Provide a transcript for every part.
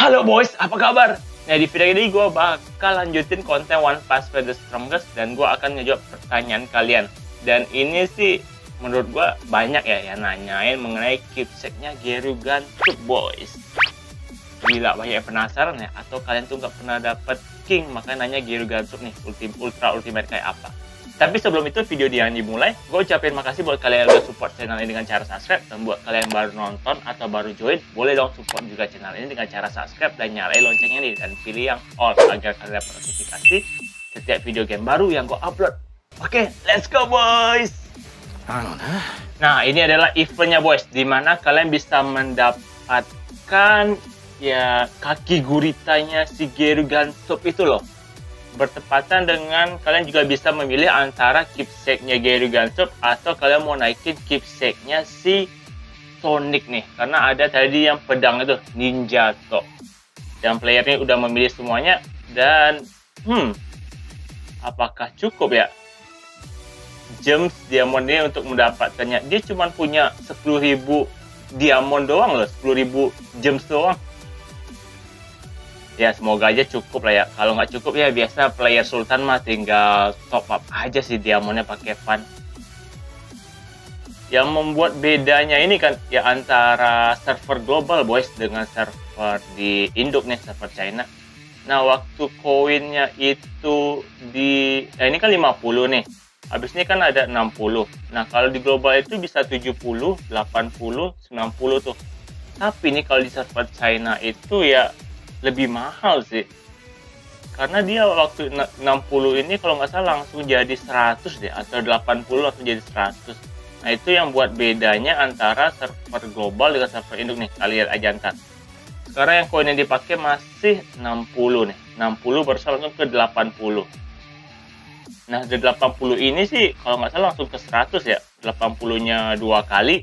Halo boys, apa kabar? Nah, di video ini gue bakal lanjutin konten One Punch Man The Strongest dan gue akan ngejawab pertanyaan kalian. Dan ini sih menurut gue banyak ya yang nanyain mengenai keepsake-nya Gerugan Sub boys. Gila, banyak yang penasaran ya, atau kalian tuh nggak pernah dapet King makanya nanya Gerugan Sub nih ultra ultimate kayak apa. Tapi sebelum itu video yang dimulai, gue ucapin makasih buat kalian yang udah support channel ini dengan cara subscribe. Dan buat kalian yang baru nonton atau baru join, boleh dong support juga channel ini dengan cara subscribe dan nyalain loncengnya nih. Dan pilih yang all agar kalian dapat notifikasi setiap video game baru yang gue upload. Oke, let's go boys! Nah, ini adalah eventnya boys, dimana kalian bisa mendapatkan ya kaki guritanya si Gerugan Sub itu loh. Bertepatan dengan kalian juga bisa memilih antara keepsake-nya Gerugan Sub atau kalian mau naikin keepsake-nya si Sonic nih, karena ada tadi yang pedang itu Ninjato. Dan player ini udah memilih semuanya dan apakah cukup ya gems diamond ini untuk mendapatkannya? Dia cuma punya 10.000 diamond doang loh, 10.000 gems doang. Ya semoga aja cukup lah ya. Kalau nggak cukup ya biasa player Sultan mah tinggal top up aja sih diamondnya pakai fun. Yang membuat bedanya ini kan ya antara server global boys dengan server di Induk nih, server China. Nah waktu koinnya itu di ini kan 50 nih. Habis ini kan ada 60. Nah kalau di global itu bisa 70, 80, 90 tuh. Tapi nih kalau di server China itu ya lebih mahal sih, karena dia waktu 60 ini kalau nggak salah langsung jadi 100 deh, atau 80 langsung jadi 100. Nah itu yang buat bedanya antara server global dengan server Induk nih. Kalian aja ntar. Sekarang yang koin yang dipakai masih 60 nih, 60 baru langsung ke 80. Nah dari 80 ini sih kalau nggak salah langsung ke 100 ya, 80 nya 2 kali.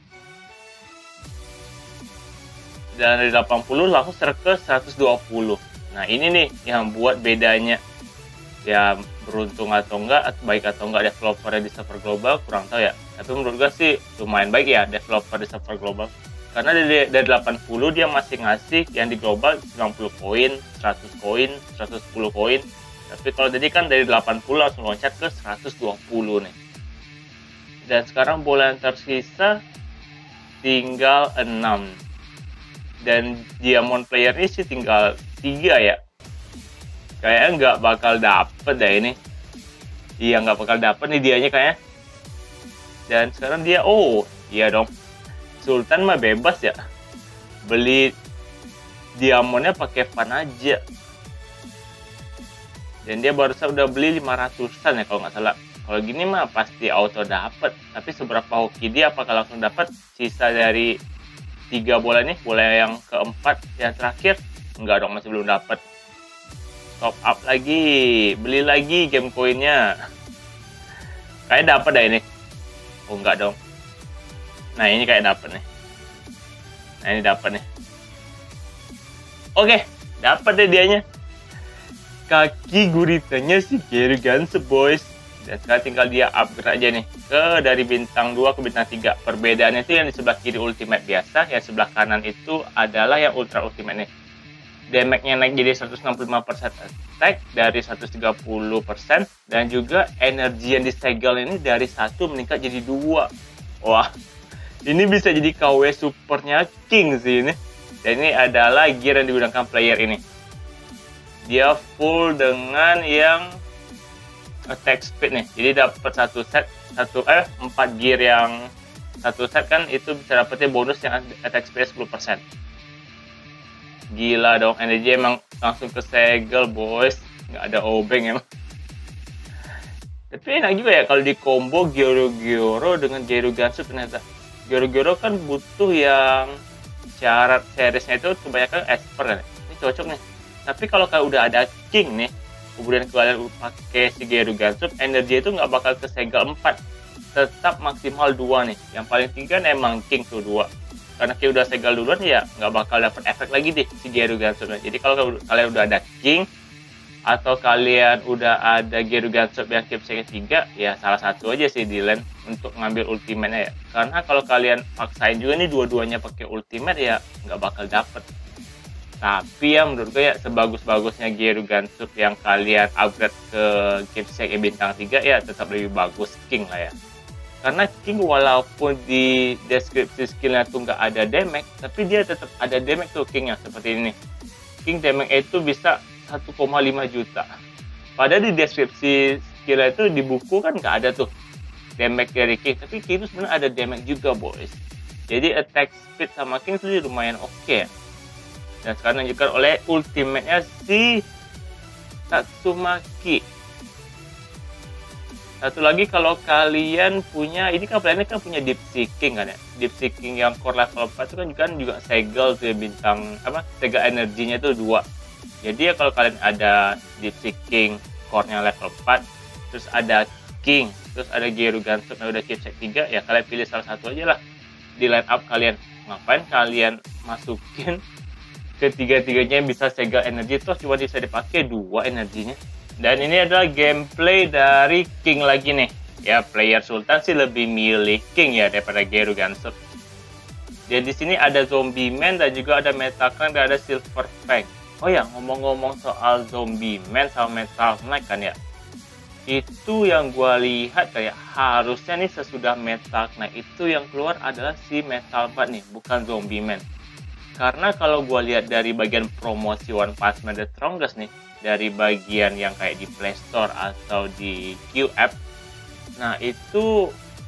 Dan dari 80 langsung ke 120. Nah ini nih yang buat bedanya. Ya beruntung atau enggak, baik atau enggak developernya di server global, kurang tahu ya. Tapi menurut gue sih lumayan baik ya developer di server global. Karena dari 80 dia masih ngasih yang di global 90 koin, 100 koin, 110 koin. Tapi kalau tadi kan dari 80 langsung loncat ke 120 nih. Dan sekarang bola yang tersisa tinggal 6. Dan diamond player ini sih tinggal 3 ya. Kayaknya nggak bakal dapet deh ini. Iya nggak bakal dapet nih dianya kayaknya. Dan sekarang dia, oh iya dong, Sultan mah bebas ya, beli diamondnya pakai fun aja. Dan dia barusan udah beli 500an ya kalau nggak salah. Kalau gini mah pasti auto dapet. Tapi seberapa hoki dia, apakah langsung dapet sisa dari 3 bola nih, bola yang keempat yang terakhir? Enggak dong, masih belum dapat. Top up lagi, beli lagi game koinnya. Kayak dapat dah ini. Oh enggak dong. Nah ini kayak dapat nih. Nah ini dapat nih. Oke, dapat deh dianya. Kaki guritanya si Gerugan Sub boys. Dan sekarang tinggal dia upgrade aja nih ke dari bintang 2 ke bintang 3. Perbedaannya itu yang di sebelah kiri ultimate biasa, yang sebelah kanan itu adalah yang ultra ultimate nih. Damage-nya naik jadi 165% attack dari 130%, dan juga energi yang disegel ini dari 1 meningkat jadi 2. Wah, ini bisa jadi KW supernya King sih ini. Dan ini adalah gear yang digunakan player ini. Dia full dengan yang attack speed nih, jadi dapat 4 gear yang 1 set kan itu bisa dapetnya bonus yang attack speed 10%. Gila dong, energi emang langsung ke segel boys, nggak ada obeng emang. Tapi enak juga ya kalau di combo Goro dengan Gerugan Sub. Ternyata Goro kan butuh yang syarat seriesnya itu kebanyakan expert kan. Ini cocok nih. Tapi kalau udah ada King nih, kemudian kalian pakai si Gerugan Sub, energi itu nggak bakal kesegel 4, tetap maksimal 2 nih. Yang paling tinggi kan emang King tuh 2, karena King udah segel duluan ya nggak bakal dapat efek lagi deh si Gerugan Sub. Jadi kalau kalian udah ada King atau kalian udah ada Gerugan Sub yang keepsake 3, ya salah satu aja sih di lane untuk ngambil ultimate-nya ya. Karena kalau kalian paksain juga nih dua-duanya pakai ultimate ya nggak bakal dapet. Tapi ya menurut gue ya sebagus-bagusnya Gerugan Sub yang kalian upgrade ke Keepsake bintang 3 ya tetap lebih bagus King lah ya. Karena King walaupun di deskripsi skillnya tuh nggak ada damage, tapi dia tetap ada damage tuh King yang seperti ini. King damage itu bisa 1,5 juta. Padahal di deskripsi skillnya itu di buku kan nggak ada tuh damage dari King, tapi King itu sebenarnya ada damage juga boys. Jadi attack speed sama King itu lumayan oke ya. Dan sekarang dilanjutkan oleh ultimate-nya si Tatsumaki. Satu lagi kalau kalian punya, ini kan plannya kan punya Deep Seeking kan ya. Deep Seeking yang core level 4 itu kan juga segel tuh bintang apa? Segel energinya itu 2. Jadi ya kalau kalian ada Deep Seeking core-nya level 4, terus ada King, terus ada Gerugan Sub yang udah Keepsake 3, ya kalian pilih salah satu aja lah di line up kalian. Ngapain kalian masukin ketiga-tiganya bisa segel energi, terus cuma bisa dipakai 2 energinya. Dan ini adalah gameplay dari King lagi nih. Ya, player Sultan sih lebih milih King ya daripada Gerugan Sub. Dan di sini ada Zombie Man dan juga ada Metal Knight dan ada Silver Fang. Oh ya, ngomong-ngomong soal Zombie Man sama Metal Knight kan ya. Itu yang gua lihat kayak harusnya nih sesudah Metal Knight itu yang keluar adalah si Metal Bat nih, bukan Zombie Man. Karena kalau gua lihat dari bagian promosi One Punch Man The Strongest nih, dari bagian yang kayak di Play Store atau di Q App, nah itu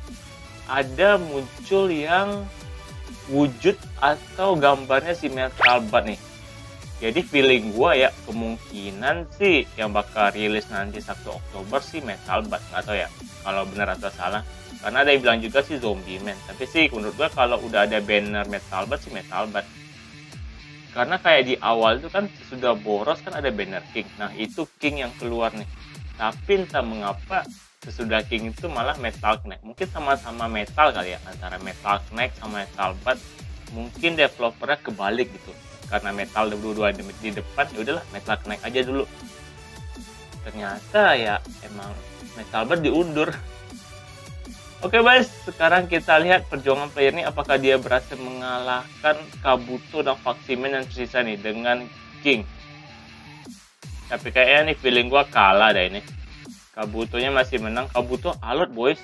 ada muncul yang wujud atau gambarnya si Metal Bat nih. Jadi feeling gua ya kemungkinan sih yang bakal rilis nanti 1 Oktober sih Metal Bat, nggak tahu ya kalau benar atau salah. Karena ada yang bilang juga sih Zombie Man, tapi sih menurut gua kalau udah ada banner Metal Bat sih Metal Bat. Karena kayak di awal itu kan sudah boros kan ada banner King. Nah itu King yang keluar nih. Tapi entah mengapa sesudah King itu malah Metal Knight. Mungkin sama-sama metal kali ya, antara Metal Knight sama Metal Bat. Mungkin developernya kebalik gitu. Karena metal dua-dua di depan, ya udahlah Metal Knight aja dulu. Ternyata ya emang Metal Bat diundur. Oke guys, sekarang kita lihat perjuangan player ini apakah dia berhasil mengalahkan Kabuto dan Faximan yang tersisa nih dengan King. Tapi kayaknya nih feeling gua kalah deh ini. Kabutonya masih menang. Kabuto alot boys,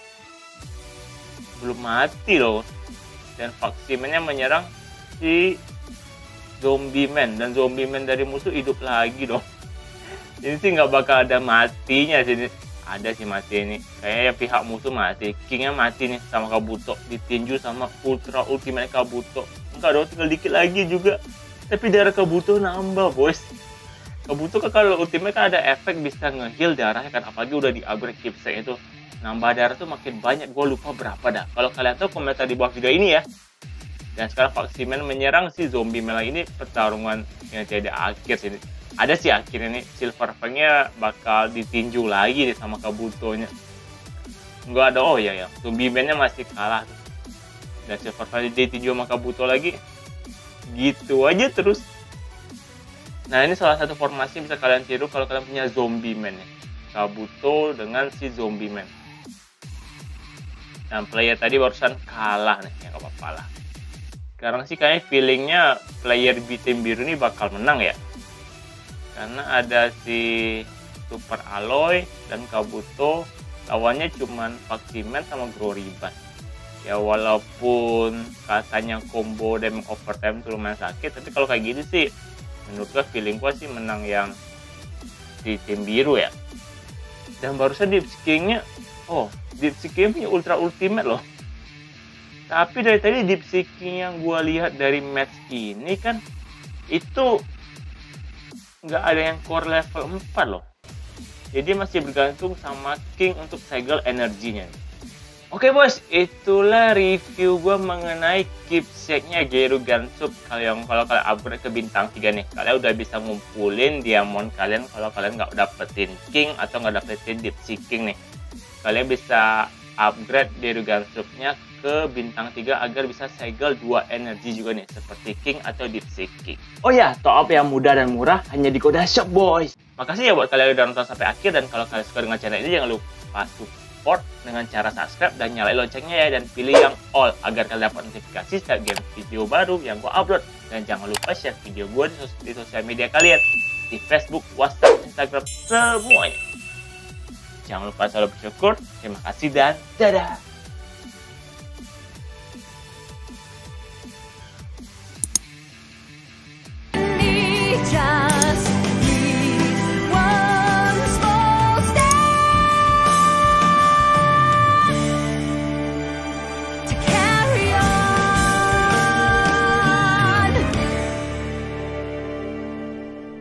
belum mati loh. Dan Faximannya menyerang si Zombie Man, dan Zombie Man dari musuh hidup lagi dong. Ini sih nggak bakal ada matinya sini. Ada sih mati ini, kayaknya pihak musuh mati. Kingnya mati nih sama Kabuto, ditinju sama Ultra Ultimate Kabuto. Enggak dong, tinggal dikit lagi juga. Tapi darah Kabuto nambah boys. Kabuto kan kalau Ultimate kan ada efek bisa nge-heal darahnya kan, apalagi udah di upgrade Keepsake itu. Nambah darah tuh makin banyak, gue lupa berapa dah. Kalau kalian tahu komentar di bawah video ini ya. Dan sekarang Faximan menyerang si Zombie Man ini, pertarungan yang tidak akhir sini. Ada sih akhirnya nih Silver Fang-nya bakal ditinju lagi nih sama Kabuto-nya. Enggak ada, oh ya Zombie Man-nya masih kalah. Dan Silver Fang ditinju sama Kabuto lagi. Gitu aja terus. Nah ini salah satu formasi yang bisa kalian tiru kalau kalian punya Zombie Man ya. Kabuto dengan si Zombie Man. Dan player tadi barusan kalah nih, ya gak apa-apa lah. Sekarang sih kayaknya feelingnya player tim biru ini bakal menang ya. Karena ada si Super Alloy dan Kabuto, lawannya cuman Faximan sama Groriban. Ya walaupun katanya combo dan overtime itu lumayan sakit, tapi kalau kayak gitu sih menurut gue feeling gue sih menang yang di tim biru ya. Dan barusan Deep Seeking-nya, Deep Seeking punya Ultra Ultimate loh. Tapi dari tadi Deep Seeking yang gue lihat dari match ini kan itu nggak ada yang core level 4 loh. Jadi masih bergantung sama King untuk segel energinya. Oke bos, itulah review gue mengenai Keepsake-nya Gerugan Sub. Kalau kalian upgrade ke bintang 3 nih, kalian udah bisa ngumpulin diamond kalian kalau kalian nggak dapetin King atau nggak dapetin Deep Seeking nih. Kalian bisa upgrade Gerugan Sub-nya ke bintang 3 agar bisa segel 2 energi juga nih, seperti King atau Deep Seeking. Oh ya, top up yang mudah dan murah hanya di Koda Shop boys. Makasih ya buat kalian yang udah nonton sampai akhir, dan kalau kalian suka dengan channel ini jangan lupa support dengan cara subscribe dan nyalain loncengnya ya, dan pilih yang all agar kalian dapat notifikasi setiap game video baru yang gue upload. Dan jangan lupa share video gue di sosial media kalian, di Facebook, WhatsApp, Instagram, semuanya. Jangan lupa selalu bersyukur. Terima kasih dan dadah.